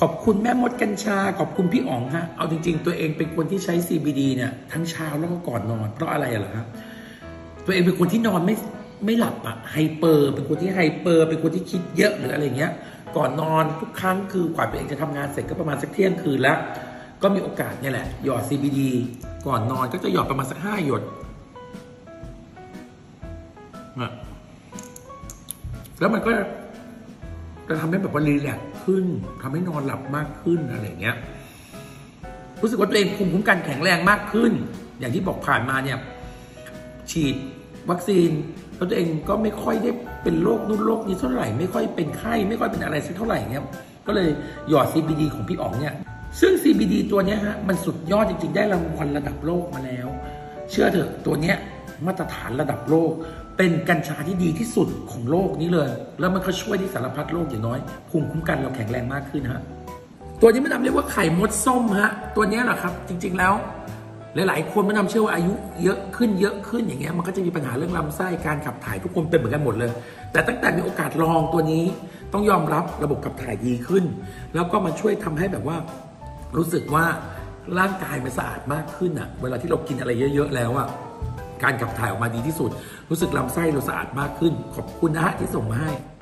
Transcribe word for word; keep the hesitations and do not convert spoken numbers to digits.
ขอบคุณแม่มดกัญชาขอบคุณพี่อ๋องฮะเอาจริงๆตัวเองเป็นคนที่ใช้ ซี บี ดี เนี่ยทั้งเช้าแล้วก็ก่อนนอนเพราะอะไรล่ะครับตัวเองเป็นคนที่นอนไม่ไม่หลับอะไฮเปอร์เป็นคนที่ไฮเปอร์เป็นคนที่คิดเยอะหรืออะไรเงี้ยก่อนนอนทุกครั้งคือกว่าตัวเองจะทำงานเสร็จก็ประมาณสักเที่ยงคืนแล้วก็มีโอกาสเนี่ยแหละหยอด ซี บี ดี ก่อนนอนก็จะหยอดประมาณสักห้าหยดแล้วมันก็จะทำให้แบบว่ารีแลกซ์ขึ้นทำให้นอนหลับมากขึ้นอะไรเงี้ยรู้สึกว่าตัวเองภูมิคุ้มกันแข็งแรงมากขึ้นอย่างที่บอกผ่านมาเนี่ยฉีดวัคซีนแล้วตัวเองก็ไม่ค่อยได้เป็นโรคนู่นโรคนี้เท่าไหร่ไม่ค่อยเป็นไข้ไม่ค่อยเป็นอะไรสักเท่าไหร่เงี้ยก็เลยหยอด ซี บี ดี ของพี่อ๋องเนี่ยซึ่ง ซี บี ดี ตัวนี้ฮะมันสุดยอดจริงๆได้รางวัลระดับโลกมาแล้วเชื่อเถอะตัวเนี้ยมาตรฐานระดับโลกเป็นกัญชาที่ดีที่สุดของโลกนี้เลยแล้วมันก็ช่วยที่สารพัดโรคอย่างน้อยภูมิคุ้มกันเราแข็งแรงมากขึ้นฮะตัวนี้มันนำเรียกว่าไข่มดส้มฮะตัวนี้แหละครับจริงๆแล้วหลายๆคนมันนำเชื่อว่าอายุเยอะขึ้นเยอะขึ้นอย่างเงี้ยมันก็จะมีปัญหาเรื่องลำไส้การขับถ่ายทุกคนเป็นเหมือนกันหมดเลยแต่ตั้งแต่มีโอกาสลองตัวนี้ต้องยอมรับระบบขับถ่ายดีขึ้นแล้วก็มันช่วยทำให้แบบว่ารู้สึกว่าร่างกายมันสะอาดมากขึ้นอ่ะเวลาที่เรากินอะไรเยอะๆแล้วอ่ะการขับถ่ายออกมาดีที่สุดรู้สึกลำไส้เราสะอาดมากขึ้นขอบคุณนะฮะที่ส่งมาให้